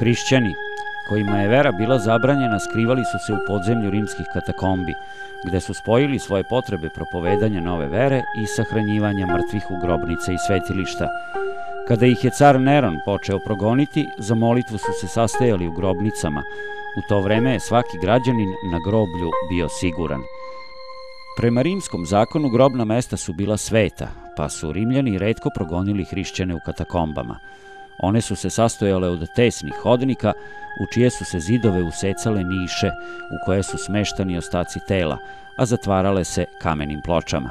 Hrišćani, kojima je vera bila zabranjena, skrivali su se u podzemlju rimskih katakombi, gde su spojili svoje potrebe propovedanja nove vere i sahranjivanja mrtvih u grobnice i svetilišta. Kada ih je car Neron počeo progoniti, za molitvu su se sastajali u grobnicama. U to vreme je svaki građanin na groblju bio siguran. Prema rimskom zakonu grobna mesta su bila sveta, pa su Rimljani retko progonili hrišćane u katakombama. One su se sastojale od tesnih hodnika, u čije su se zidove usecale niše, u koje su smeštani ostaci tela, a zatvarale se kamenim pločama.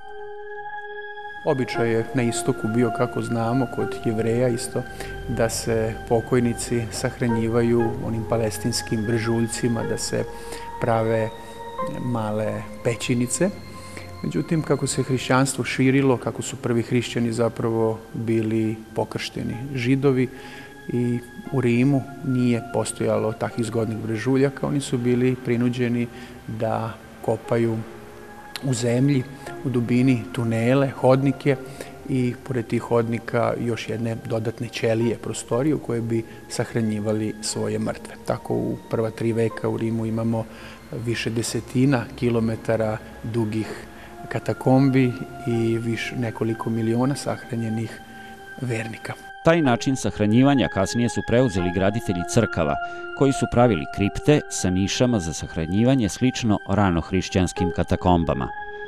Običaj je na istoku bio, kako znamo, kod Jevreja isto, da se pokojnici sahranjivaju onim palestinskim brežuljcima, da se prave male pećinice. Međutim, kako se hrišćanstvo širilo, kako su prvi hrišćani zapravo bili pokršteni Židovi i u Rimu nije postojalo takvih zgodnih brežuljaka, oni su bili prinuđeni da kopaju u zemlji, u dubini tunele, hodnike i pored tih hodnika još jedne dodatne ćelije, prostorije u koje bi sahranjivali svoje mrtve. Tako u prva 3 veka u Rimu imamo više desetina kilometara dugih katakombi i nekoliko miliona sahranjenih vernika. Taj način sahranjivanja kasnije su preuzeli graditelji crkava, koji su pravili kripte sa nišama za sahranjivanje slično ranohrišćanskim katakombama.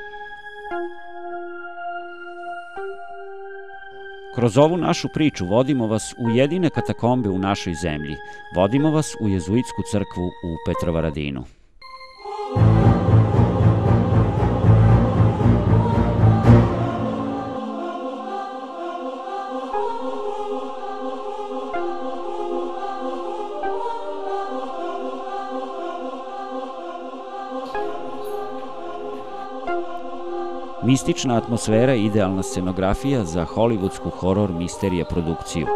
Kroz ovu našu priču vodimo vas u jedine katakombe u našoj zemlji. Vodimo vas u jezuitsku crkvu u Petrovaradinu. Mistična atmosfera i idealna scenografija za hollywoodsku horor misterije produkciju.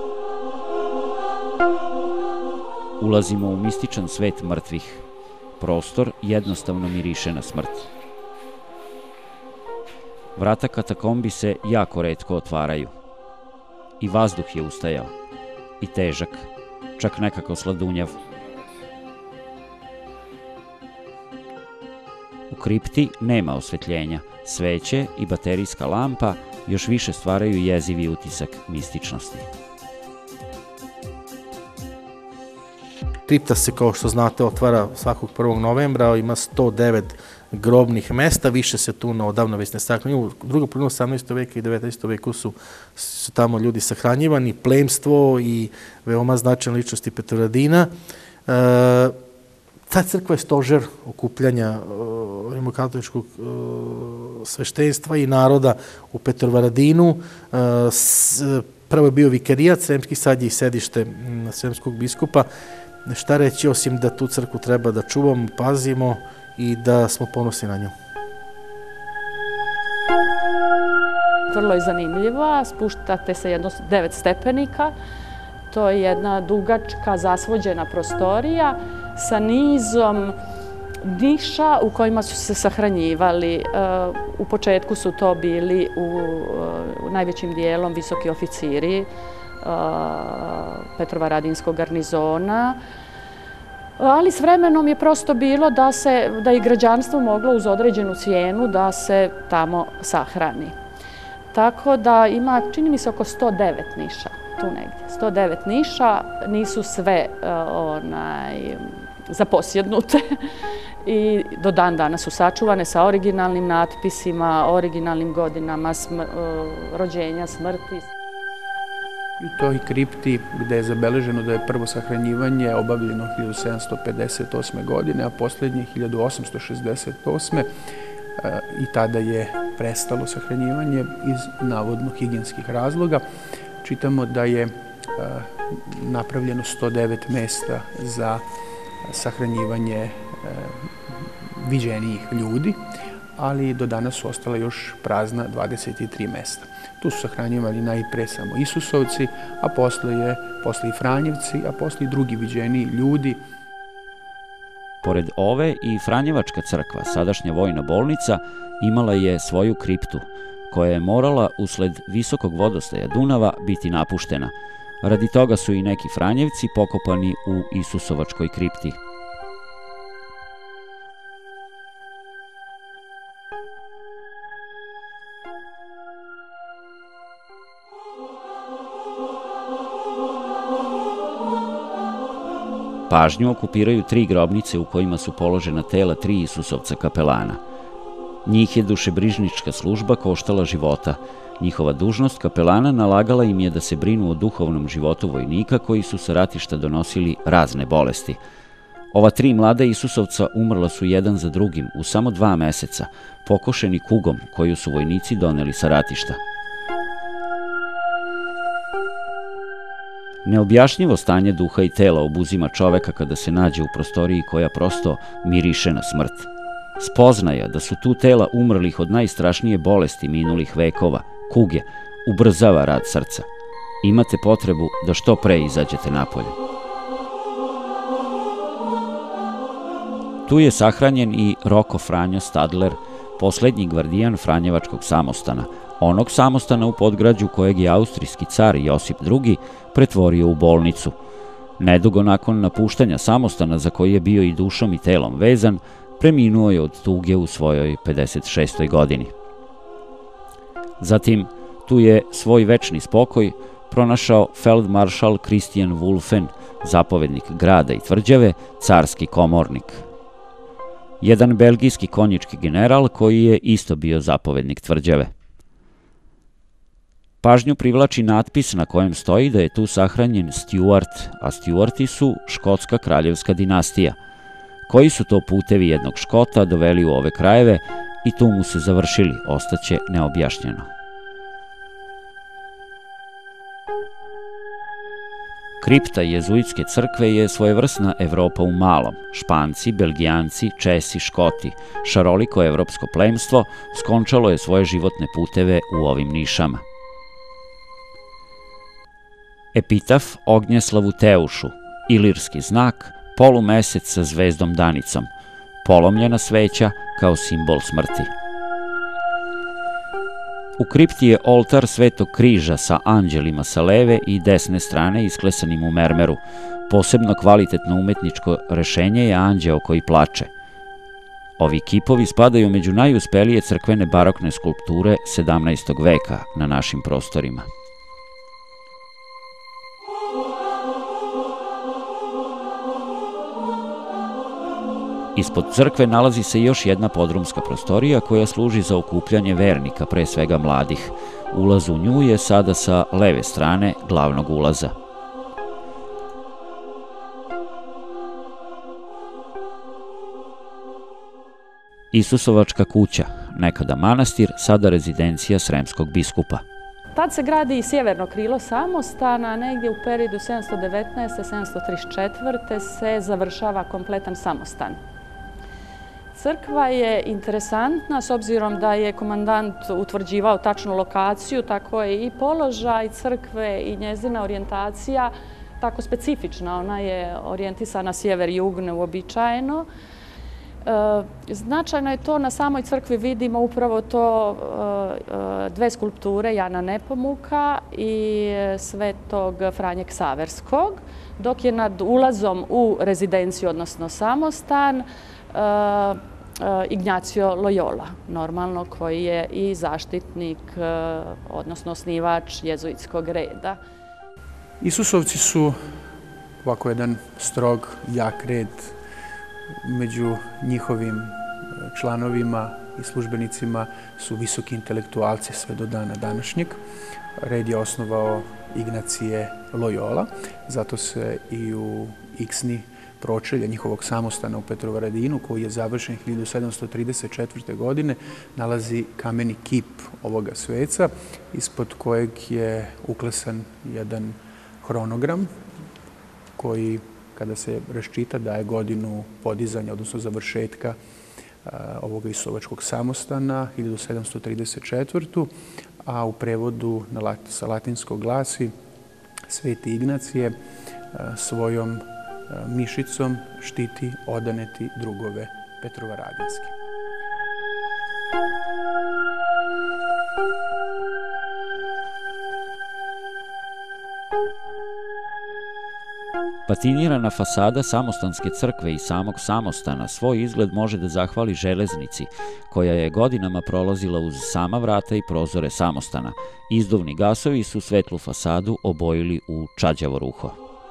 Ulazimo u mističan svet mrtvih. Prostor jednostavno miriše na smrt. Vrata katakombi se jako retko otvaraju. I vazduh je ustajao. I težak. Čak nekako sladunjav. U kripti nema osvetljenja. Sveće i baterijska lampa još više stvaraju jezivi utisak mističnosti. Kripta se, kao što znate, otvara svakog 1. novembra, ima 109 grobnih mesta, više se tu odavno već ne sahranjuju. U drugom polovini 18. veka i 19. veku su tamo ljudi sahranjivani, plemstvo i veoma značajne ličnosti Petrovaradina. Ta crkva je stožer okupljanja rimokatoličkog sveštenstva i naroda u Petrovaradinu. Prvo je bio vikarijat sremski, sad je i sedište sremskog biskupa. Šta reći, osim da tu crkvu treba da čuvamo, pazimo i da smo ponosni na nju. Vrlo je zanimljiva, spuštate se jedno 9 stepenika. To je jedna dugačka, zasvođena prostorija sa nizom niša u kojima su se sahranjivali. U početku su to bili najvećim dijelom visoki oficiri Petrovaradinskog garnizona, ali s vremenom je prosto bilo da je građanstvo moglo uz određenu cijenu da se tamo sahrani. Tako da ima, čini mi se, oko 109 niša, tu negdje. 109 niša, nisu sve zaposjednute i do dan danas su sačuvane sa originalnim natpisima, originalnim godinama rođenja, smrti. U toj kripti gde je zabeleženo da je prvo sahranjivanje obavljeno 1758. godine, a poslednje 1868. I tada je prestalo sahranjivanje iz navodno higijenskih razloga. Čitamo da je napravljeno 109 mesta za sahranjivanje viđenijih ljudi, ali do danas su ostala još prazna 23 mesta. Tu su sahranjivani najpre samo Isusovci, a posle i Franjevci, a posle i drugi viđeniji ljudi. Pored ove i Franjevačka crkva, sadašnja vojna bolnica, imala je svoju kriptu, koja je morala usled visokog vodostaja Dunava biti napuštena, Radi toga su i neki Franjevci pokopani u Isusovačkoj kripti. Pažnju okupiraju 3 grobnice u kojima su položena tela 3 Isusovca kapelana. Njih je dušebrižnička služba koštala života. Njihova dužnost kapelana nalagala im je da se brinu o duhovnom životu vojnika koji su sa ratišta donosili razne bolesti. Ova 3 mlada Isusovca umrla su jedan za drugim u samo 2 meseca, pokošeni kugom koju su vojnici doneli sa ratišta. Neobjašnjivo stanje duha i tela obuzima čoveka kada se nađe u prostoriji koja prosto miriše na smrt. Spoznaja da su tu tela umrlih od najstrašnije bolesti minulih vekova, kuge, ubrzava rad srca. Imate potrebu da što pre izađete napolje. Tu je sahranjen i Roko Franjo Stadler, poslednji gvardijan Franjevačkog samostana, onog samostana u Podgrađu kojeg je austrijski car Josip II pretvorio u bolnicu. Nedugo nakon napuštanja samostana, za koji je bio i dušom i telom vezan, preminuo je od tuge u svojoj 56. godini. Zatim, tu je svoj večni spokoj pronašao feldmaršal Christian Wulfen, zapovednik grada i tvrđave, carski komornik. Jedan belgijski konjički general koji je isto bio zapovednik tvrđave. Pažnju privlači natpis na kojem stoji da je tu sahranjen Stuart, a Stuarti su škotska kraljevska dinastija. Koji su to putevi jednog Škota doveli u ove krajeve i tu mu se završili, ostaće neobjašnjeno. Kripta jezuitske crkve je svojevrsna Evropa u malom. Španci, Belgijanci, Česi, Škoti, šaroliko evropsko plemstvo skončalo je svoje životne puteve u ovim nišama. Epitaf Ognjeslavu Teušu, ilirski znak, polumesec sa zvezdom danicom, polomljena sveća kao simbol smrti. U kripti je oltar Svetog križa sa anđelima sa leve i desne strane isklesanim u mermeru. Posebno kvalitetno umetničko rešenje je anđeo koji plače. Ovi kipovi spadaju među najuspelije crkvene barokne skulpture 17. veka na našim prostorima. Ispod crkve nalazi se još jedna podrumska prostorija koja služi za okupljanje vernika, pre svega mladih. Ulaz u nju je sada sa leve strane glavnog ulaza. Isusovačka kuća, nekada manastir, sada rezidencija sremskog biskupa. Tad se gradi i sjeverno krilo samostana, negdje u periodu 719-734. se završava kompletan samostan. Crkva je interesantna s obzirom da je komandant utvrđivao tačnu lokaciju, tako je i položaj crkve i njezina orijentacija tako specifična. Ona je orijentisana sjever-jug neuobičajeno. Značajno je to, na samoj crkvi vidimo upravo to 2 skulpture Jana Nepomuka i Svetog Franje Ksaverskog, dok je nad ulazom u rezidenciju, odnosno samostan, Ignacio Loyola, normalno, koji je i zaštitnik, odnosno osnivač jezuitskog reda. Isusovci su ovako jedan strog, jak red. Među njihovim članovima i službenicima su visoki intelektualci sve do dana današnjeg. Red je osnovao Ignacije Loyola, zato se i u iksni pročelja njihovog samostana u Petrovaradinu, koji je završen 1734. godine, nalazi kameni kip ovoga sveca, ispod kojeg je uklesan jedan hronogram koji, kada se raščita, daje godinu podizanja, odnosno završetka ovoga Isusovačkog samostana, 1734. A u prevodu sa latinskog glasi: Sveti Ignacije svojom mišicom štiti odaneti drugove Petrovaradinske. Patinirana fasada Samostanske crkve i samog samostana svoj izgled može da zahvali železnici, koja je godinama prolazila uz sama vrata i prozore samostana. Izduvni gasovi su svetlu fasadu obojili u čađavo ruho.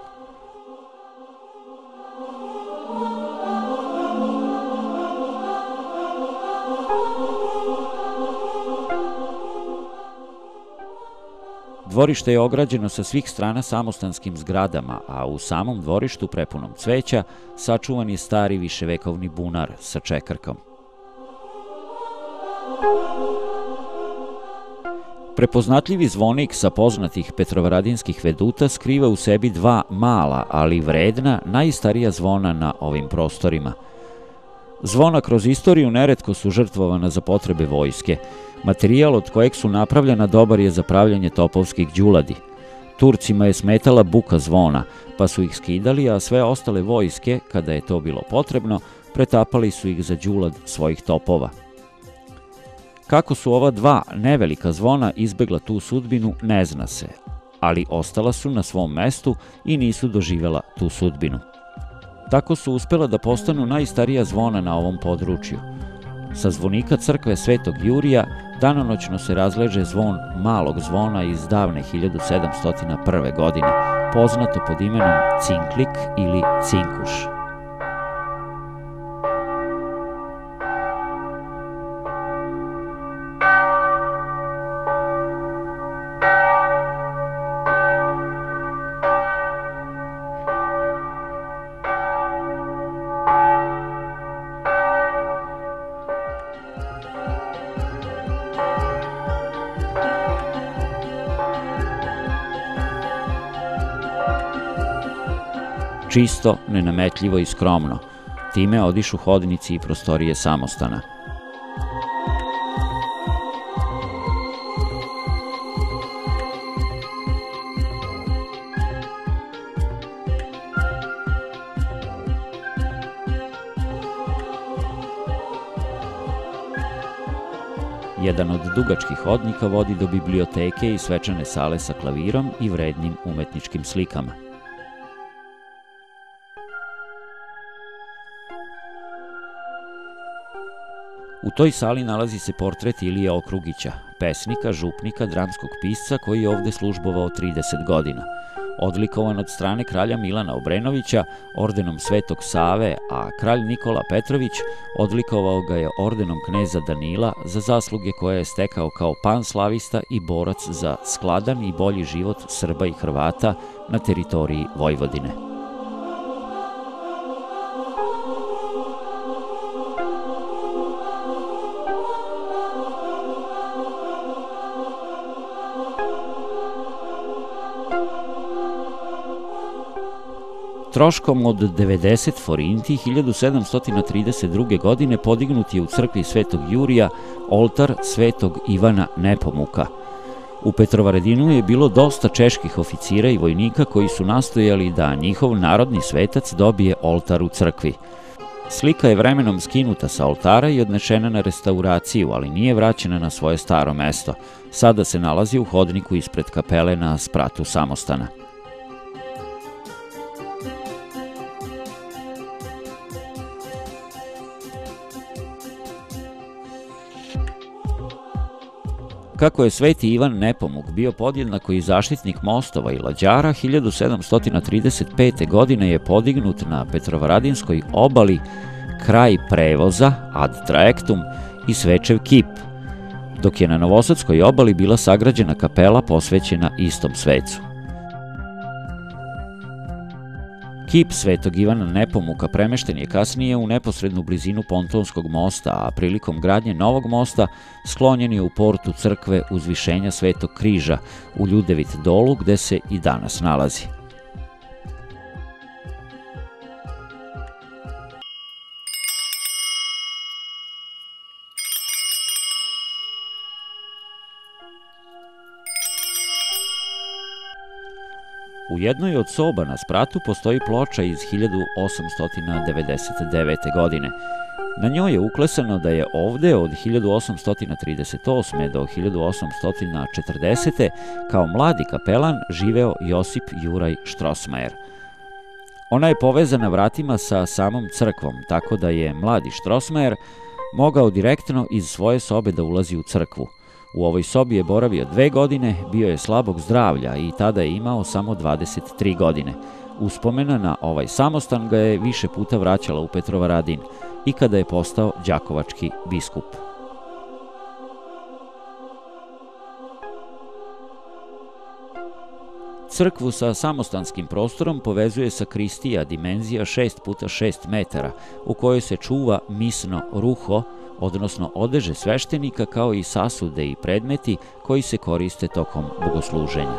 Dvorište je ograđeno sa svih strana samostanskim zgradama, a u samom dvorištu prepunom cveća sačuvan je stari viševekovni bunar sa čekrkom. Prepoznatljivi zvonik sa poznatih petrovaradinskih veduta skriva u sebi dva mala, ali vredna, najstarija zvona na ovim prostorima. Zvona kroz istoriju neretko su žrtvovana za potrebe vojske. Materijal od kojeg su napravljena dobar je za pravljanje topovskih đuladi. Turcima je smetala buka zvona, pa su ih skidali, a sve ostale vojske, kada je to bilo potrebno, pretapali su ih za đulad svojih topova. Kako su ova dva nevelika zvona izbegla tu sudbinu, ne zna se, ali ostala su na svom mestu i nisu doživela tu sudbinu. Tako su uspela da postanu najstarija zvona na ovom području. Sa zvonika crkve Svetog Jurija danonoćno se razleže zvon malog zvona iz davne 1701. godine, poznato pod imenom cinklik ili cinkuš. Čisto, nenametljivo i skromno. Time odišu hodnici i prostorije samostana. Jedan od dugačkih hodnika vodi do biblioteke i svečane sale sa klavirom i vrednim umetničkim slikama. U toj sali nalazi se portret Ilije Okrugića, pesnika, župnika, dramskog pisca koji je ovde službovao 30 godina. Odlikovan od strane kralja Milana Obrenovića ordenom Svetog Save, a kralj Nikola Petrović odlikovao ga je ordenom kneza Danila za zasluge koje je stekao kao panslavista i borac za skladan i bolji život Srba i Hrvata na teritoriji Vojvodine. Troškom od 90 forinti 1732. godine podignut je u crkvi Svetog Jurija oltar Svetog Ivana Nepomuka. U Petrovaradinu je bilo dosta čeških oficira i vojnika koji su nastojali da njihov narodni svetac dobije oltar u crkvi. Slika je vremenom skinuta sa oltara i odnešena na restauraciju, ali nije vraćena na svoje staro mesto. Sada se nalazi u hodniku ispred kapele na spratu samostana. Kako je Sveti Ivan Nepomuk bio podjednako i zaštitnik mostova i lađara, 1735. godine je podignut na Petrovaradinskoj obali kraj prevoza ad traectum i Svečev kip, dok je na Novosadskoj obali bila sagrađena kapela posvećena istom svecu. Kip Svetog Ivana Nepomuka premešten je kasnije u neposrednu blizinu pontonskog mosta, a prilikom gradnje novog mosta sklonjen je u portu crkve Uzvišenja Svetog Križa u Ljudevit dolu, gde se i danas nalazi. U jednoj od soba na spratu postoji ploča iz 1899. godine. Na njoj je uklesano da je ovde od 1838. do 1840. kao mladi kapelan živeo Josip Juraj Štrosmajer. Ona je povezana vratima sa samom crkvom, tako da je mladi Strossmayer mogao direktno iz svoje sobe da ulazi u crkvu. U ovoj sobi je boravio 2 godine, bio je slabog zdravlja i tada je imao samo 23 godine. Uspomena na ovaj samostan ga je više puta vraćala u Petrovaradin i kada je postao đakovački biskup. Crkvu sa samostanskim prostorom povezuje sakristija dimenzija 6x6 metara, u kojoj se čuva misno ruho, odnosno odeže sveštenika, kao i sasude i predmeti koji se koriste tokom bogosluženja.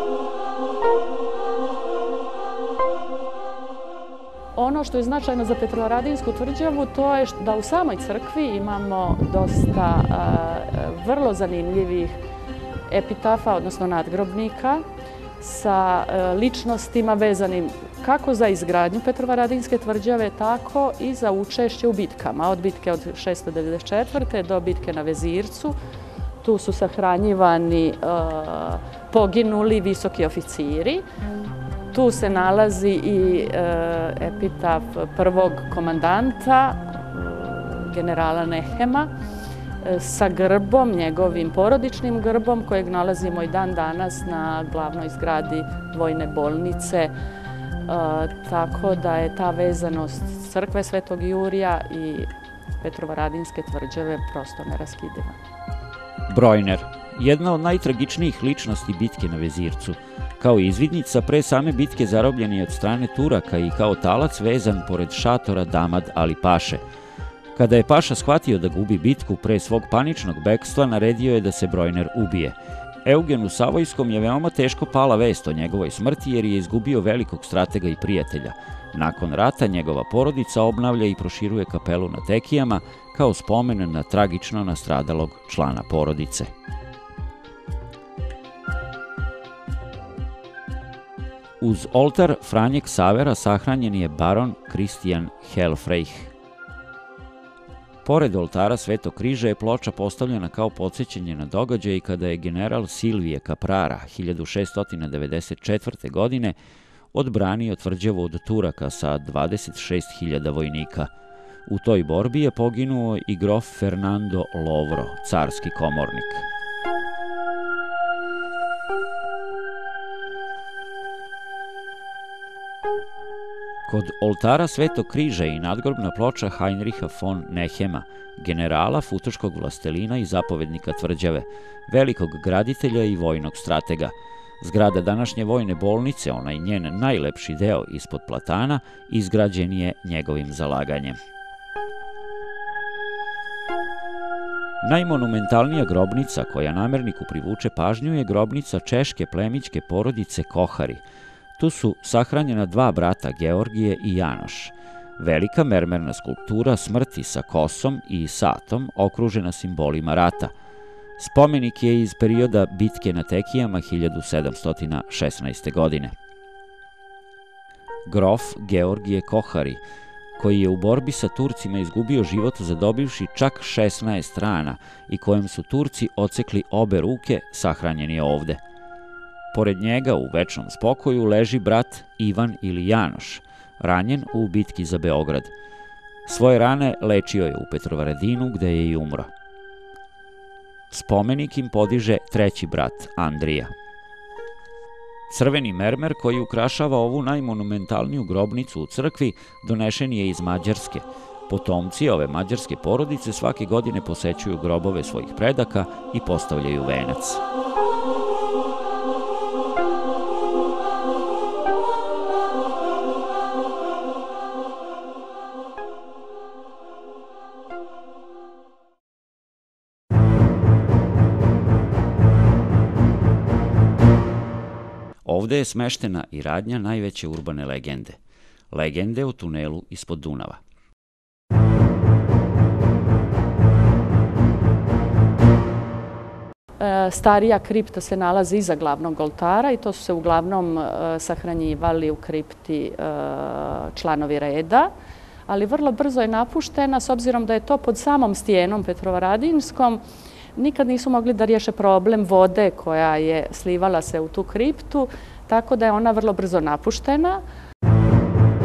Ono što je značajno za Petrovaradinsku tvrđavu, to je da u samoj crkvi imamo dosta vrlo zanimljivih epitafa, odnosno nadgrobnika, sa ličnostima vezanim kako za izgradnju Petrovaradinske tvrđave, tako i za učešće u bitkama. Od bitke od 694. do bitke na Vezircu. Tu su sahranjivani poginuli visoki oficiri. Tu se nalazi i epitaf prvog komandanta, generala Nehema, sa grbom, njegovim porodičnim grbom, kojeg nalazimo i dan danas na glavnoj zgradi vojne bolnice. Tako da je ta vezanost crkve Svetog Jurija i Petrovaradinske tvrđave prosto neraskidiva. Brojner, jedna od najtragičnijih ličnosti bitke na Vezircu. Kao izvidnica pre same bitke zarobljen je od strane Turaka i kao talac vezan pored šatora Damad Ali Paše. Kada je Paša shvatio da gubi bitku, pre svog paničnog bekstva naredio je da se Brojner ubije. Eugenu Savojskom je veoma teško pala vest o njegovoj smrti jer je izgubio velikog stratega i prijatelja. Nakon rata njegova porodica obnavlja i proširuje kapelu na Tekijama kao spomen na tragično nastradalog člana porodice. Uz oltar Franje Ksavera sahranjen je baron Kristijan Helfreich. Pored oltara Svetog križa je ploča postavljena kao podsjećanje na događaj kada je general Silvije Caprara 1694. godine odbranio tvrđavu od Turaka sa 26.000 vojnika. U toj borbi je poginuo i grof Fernando Lovro, carski komornik. Kod oltara Svetog križa i nadgrobna ploča Heinricha von Nehema, generala, futoškog vlastelina i zapovednika tvrđave, velikog graditelja i vojnog stratega. Zgrada današnje vojne bolnice, onaj njen najlepši deo ispod platana, izgrađen je njegovim zalaganjem. Najmonumentalnija grobnica koja namerniku privuče pažnju je grobnica češke plemićke porodice Kohari. Tu su sahranjena 2 brata, Georgije i Janoš. Velika mermerna skulptura smrti sa kosom i satom, okružena simbolima rata. Spomenik je iz perioda bitke na Tekijama 1716. godine. Grof Georgije Kohari, koji je u borbi sa Turcima izgubio život zadobivši čak 16 rana i kojem su Turci odsekli obe ruke, sahranjen je ovde. Pored njega u večnom spokoju leži brat Ivan ili Janoš, ranjen u bitki za Beograd. Svoje rane lečio je u Petrovaradinu, gde je i umro. Spomenik im podiže 3. brat Andrija. Crveni mermer koji ukrašava ovu najmonumentalniju grobnicu u crkvi donešen je iz Mađarske. Potomci ove mađarske porodice svake godine posećuju grobove svojih predaka i postavljaju venac. Ovde je smeštena i radnja najveće urbane legende. Legende o tunelu ispod Dunava. Starija kripta se nalazi iza glavnog oltara i to su se uglavnom sahranjivali u kripti članovi reda, ali vrlo brzo je napuštena s obzirom da je to pod samom stijenom Petrovaradinskom. Nikad nisu mogli da riješe problem vode koja je slivala se u tu kriptu, tako da je ona vrlo brzo napuštena.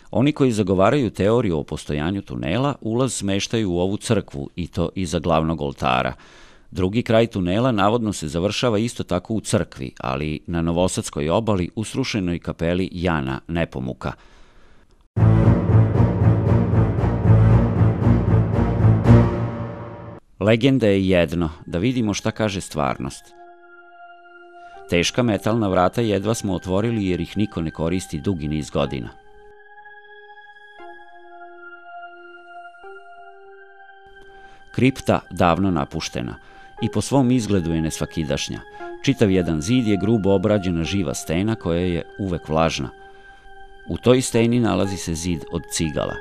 Oni koji zagovaraju teoriju o postojanju tunela, ulaz smeštaju u ovu crkvu, i to iza glavnog oltara. Drugi kraj tunela navodno se završava isto tako u crkvi, ali na Novosadskoj obali u srušenoj kapeli Jana Nepomuka. Legenda je jedno, da vidimo šta kaže stvarnost. Teška metalna vrata jedva smo otvorili jer ih niko ne koristi dugi niz godina. Kripta davno napuštena i po svom izgledu je nesvakidašnja. Čitav jedan zid je grubo obrađena živa stena koja je uvek vlažna. U toj steni nalazi se zid od cigala.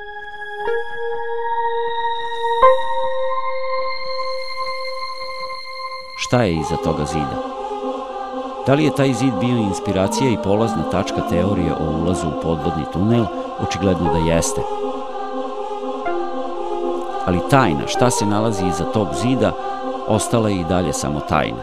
Šta je iza toga zida? Da li je taj zid bio inspiracija i polazna tačka teorije o ulazu u podvodni tunel? Očigledno da jeste. Ali tajna, šta se nalazi iza tog zida, ostala je i dalje samo tajna.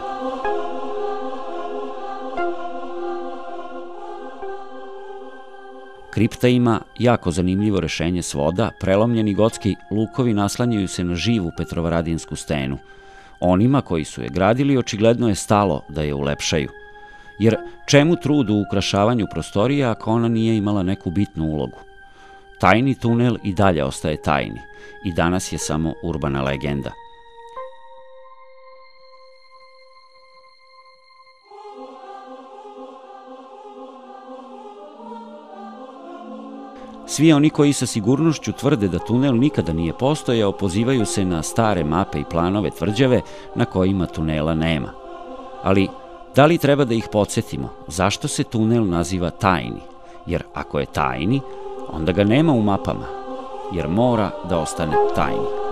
Kripta ima jako zanimljivo rešenje svoda, prelomljeni gotski lukovi naslanjaju se na živu petrovaradinsku stenu. Onima koji su je gradili očigledno je stalo da je ulepšaju. Jer čemu trud u ukrašavanju prostorija ako ona nije imala neku bitnu ulogu? Tajni tunel i dalje ostaje tajni i danas je samo urbana legenda. Svi oni koji sa sigurnošću tvrde da tunel nikada nije postojao, pozivaju se na stare mape i planove tvrđave na kojima tunela nema. Ali, da li treba da ih podsjetimo? Zašto se tunel naziva tajni? Jer ako je tajni, onda ga nema u mapama, jer mora da ostane tajni.